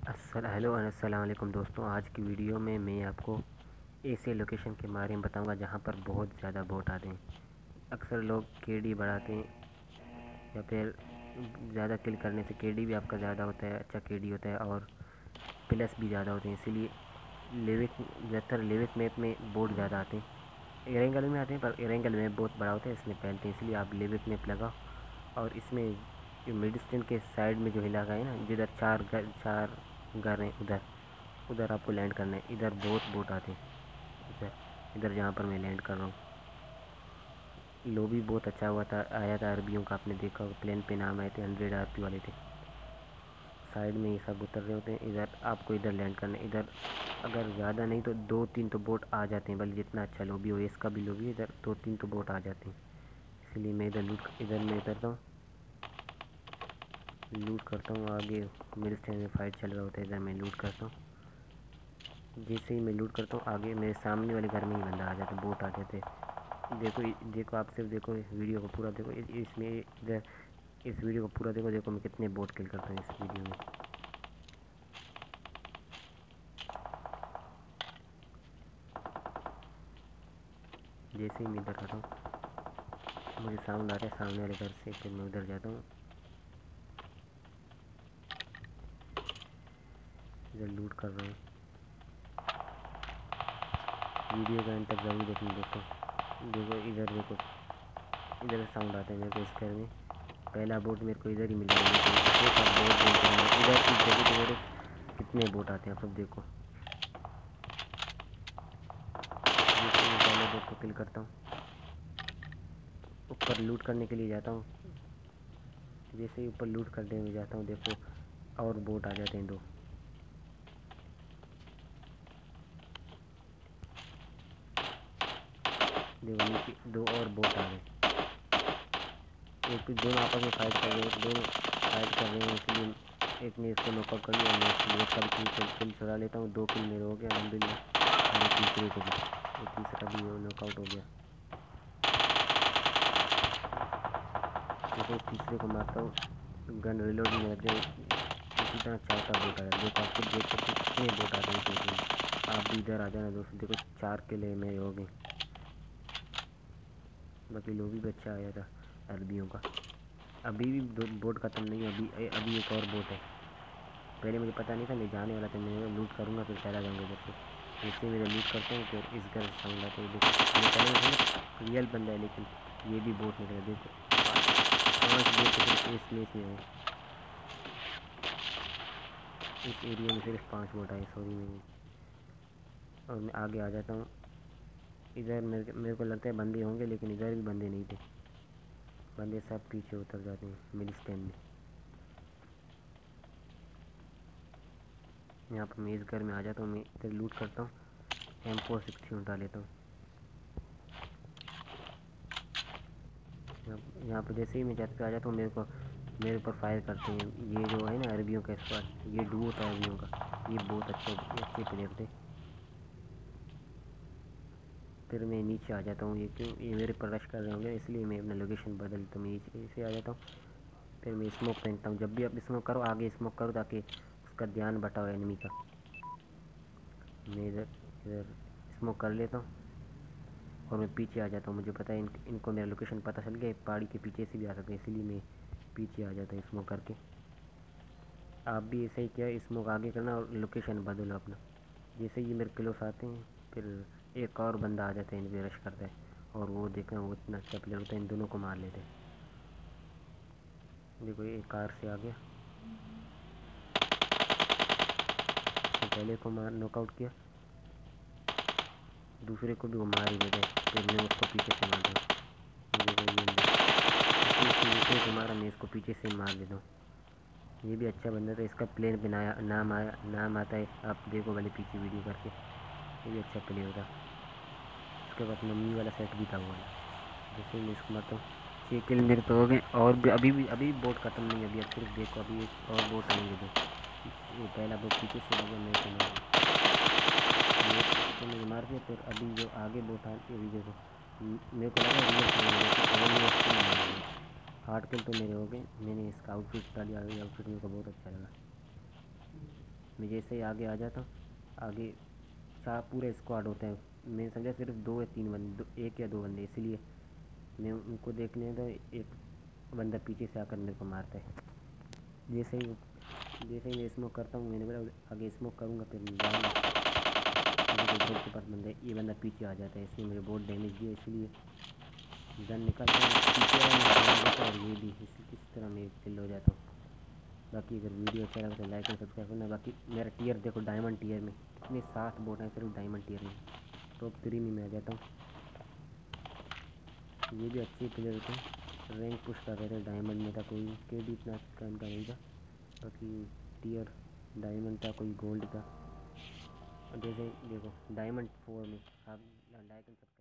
Hello अस्सलाम वालेकुम दोस्तों। आज की वीडियो में मैं आपको ऐसे लोकेशन के बारे में बताऊंगा जहां पर बहुत ज़्यादा बोट आते हैं। अक्सर लोग केडी बढ़ाते हैं या फिर ज़्यादा किल करने से केडी भी आपका ज़्यादा होता है, अच्छा केडी होता है और प्लस भी ज़्यादा होते हैं। इसीलिए लेविक ज़्यादातर लेविक मैप में बोट ज़्यादा आते हैं। एरेंगल में आते हैं पर एरेंगल मैप बहुत बड़ा होता है, इसमें फैलते हैं, इसलिए आप लेविक मैप लगाओ। और इसमें मिड स्टैंड के साइड में जो इलाका है ना, जिधर चार घर हैं, उधर उधर आपको लैंड करना है। इधर बहुत बोट आते हैं, इधर इधर जहाँ पर मैं लैंड कर रहा हूँ। लॉबी बहुत अच्छा हुआ था, आया था अरबियों का, आपने देखा होगा। प्लेन पे नाम आए थे, 100 RP वाले थे। साइड में ये सब उतर रहे होते हैं। इधर आपको इधर लैंड करना है। इधर अगर ज़्यादा नहीं तो 2-3 तो बोट आ जाते हैं, बल्कि जितना अच्छा लॉबी हो, इसका भी लॉबी इधर 2-3 तो बोट आ जाते हैं। इसलिए मैं इधर मैं उतरता हूँ, लूट करता हूँ। आगे मिड स्टैंड में फाइट चल रहा होता है, इधर मैं लूट करता हूँ। जैसे ही मैं लूट करता हूँ, आगे मेरे सामने वाले घर में ही बंदा आ जाता है, बोट आ जाते हैं। देखो आप सिर्फ देखो, वीडियो को पूरा देखो। इसमें इधर इस वीडियो को पूरा देखो। देखो मैं कितने बोट किल करता हूँ इस वीडियो में। जैसे ही मैं इधर आता हूँ, मुझे साउंड आ रहा है सामने वाले घर से, फिर मैं उधर जाता हूँ, इधर लूट कर रहा हूँ। वीडियो का अंत तक ज़रूर देखना दोस्तों। देखो इधर देखो, इधर साउंड आता है मेरे को। इस घर में पहला बोट मेरे को इधर ही मिल गया। इधर इस जगह पे मेरे कितने बोट आते हैं आप सब देखो। जैसे मैं पहले बोट को किल करता हूँ, ऊपर लूट करने के लिए जाता हूँ। जैसे ही ऊपर लूट करने में जाता हूँ, देखो और बोट आ जाते हैं 2। देखो नीचे 2 और बोट आ गए। एक दोनों आपस में फाइट कर रहे हैं, दोनों फाइट कर रहे हैं, इसलिए एक ने इसको नॉकआउट कर लिया। मैं इस बोट का भी किल चुरा लेता हूँ। 2 किल मेरे हो गया अल्हम्दुलिल्लाह। और तीसरे को भी, ये तीसरा भी नॉकआउट हो गया। जैसे इस तीसरे को मारता हूँ, गन रिलोडिंग में लग जाए, इसी तरह 4 बोट आ जाए। देखो आप खुद देख सकते हो कितने बोट आते हैं इस में। आप भी इधर आ जाना दोस्तों। देखो 4 किल मेरे हो गए। बाकी लोबी भी अच्छा आया था अरबियों का। अभी भी बोट ख़त्म नहीं है, अभी एक और बोट है। पहले मुझे पता नहीं था, मैं जाने वाला था, मैं लूट करूँगा फिर चला जाऊँगा इधर से। जैसे मैं लूट करता हूँ, फिर इस घर साउंड आते हैं। देखो मैं पहले रियल बंदा है, लेकिन ये भी बोट निकला। देखो 5 बोट सिर्फ इस मैच में आए, इस एरिया में सिर्फ 5 बोट आए। सॉरी मैं, और मैं आगे आ जाता हूँ। इधर मेरे को लगता है बंदे होंगे, लेकिन इधर भी बंदे नहीं थे। बंदे सब पीछे उतर जाते हैं मिड स्टैंड में। यहाँ पर मैं इस घर में आ जाता हूँ, मैं इधर लूट करता हूँ, M416 उठा लेता हूँ। यहाँ पर जैसे ही मैं छत पे आ जाता हूँ, मेरे ऊपर फायर करते हैं। ये जो है ना अरबियों का स्क्वाड, ये डुओ था अरबियों का। ये बहुत अच्छे प्लेयर थे। फिर मैं नीचे आ जाता हूँ। ये मेरे पर रश कर रहे होंगे, इसलिए मैं अपना लोकेशन बदलता हूँ, नीचे से आ जाता हूँ। फिर मैं स्मोक पहनता हूँ। जब भी आप स्मोक करो, आगे स्मोक करो ताकि उसका ध्यान बटाओ एनिमी का। मैं इधर इधर स्मोक कर लेता हूँ और मैं पीछे आ जाता हूँ। मुझे पता है इनको मेरा लोकेशन पता चल गया, पहाड़ी के पीछे से भी आ सकते हैं, इसलिए मैं पीछे आ जाता हूँ स्मोक करके। आप भी ऐसे ही किया, स्मोक आगे करना और लोकेशन बदलो अपना। जैसे ये मेरे क्लोस आते हैं, फिर एक और बंदा आ जाता है, इन पर रश करता है। और वो देखना, वो इतना अच्छा प्लेयर होता है, इन दोनों को मार लेते हैं। देखो ये कार से आ गया, इसने पहले को मार नॉकआउट किया, दूसरे को भी वो मार ही देता है। फिर मैं उसको पीछे से मार दूँ। देखो ये इसने दूसरे को मारा, मैं इसको पीछे से मार देता हूँ। ये भी अच्छा बंदा था, इसका प्लेन पे नाम आता है, आप देखो भले पीछे वीडियो करके। ये भी अच्छा प्लेयर था, इसके पास मम्मी वाला सेट भी था वो वाला। जैसे मैं इसको मारता हूँ, 6 किल मेरे तो हो गए। और भी अभी बोट ख़त्म नहीं है। अभी अब सिर्फ देखो, अभी एक और बोट आएंगे 2। ये पहला बोट पीछे से आ गया, मेरे को मार दिया। ये इसको मैंने मार दिया। फिर अभी जो आगे बोट आती है, अभी देखो मेरे को लगा रियल प्लेयर, इसको मैं मार दिया। 8 किल तो मेरे हो गए। मैंने इसका आउटफिट डाली, आउटफिट मेरे को बहुत अच्छा लगा। मैं जैसे ही आगे आ जाता हूँ, आगे चार पूरे स्क्वाड होते हैं, मैं समझा सिर्फ 2 या 3 बंदे, 1 या 2 बंदे, इसलिए मैं उनको देखने तो एक बंदा पीछे से आकर मेरे को मारता है। जैसे ही मैं स्मोक करता हूँ, मैंने बोला आगे स्मोक करूँगा फिर ड्रॉप के पास बंदा, ये बंदा पीछे आ जाता है, इसने मुझे बहुत डैमेज दिया, इसलिए गन निकालता हूँ पीछे और ये भी इस तरह मैं किल हो जाता हूँ। बाकी अगर वीडियो अच्छा लगा तो लाइक एंड सब्सक्राइब करना। बाकी मेरा टीयर देखो, डायमंड टीयर में इतने 7 बोट हैं सिर्फ डायमंड टीयर में, टॉप 3 में मैं आ जाता हूँ। ये भी अच्छे प्लेयर होते हैं, रैंक पुश कर रहे थे, डायमंड में था, कोई केडी इतना अच्छा इनका नहीं था, बाकी टीयर डायमंड था, कोई गोल्ड था। और जैसे देखो डायमंड 4 में आप लाइक एंड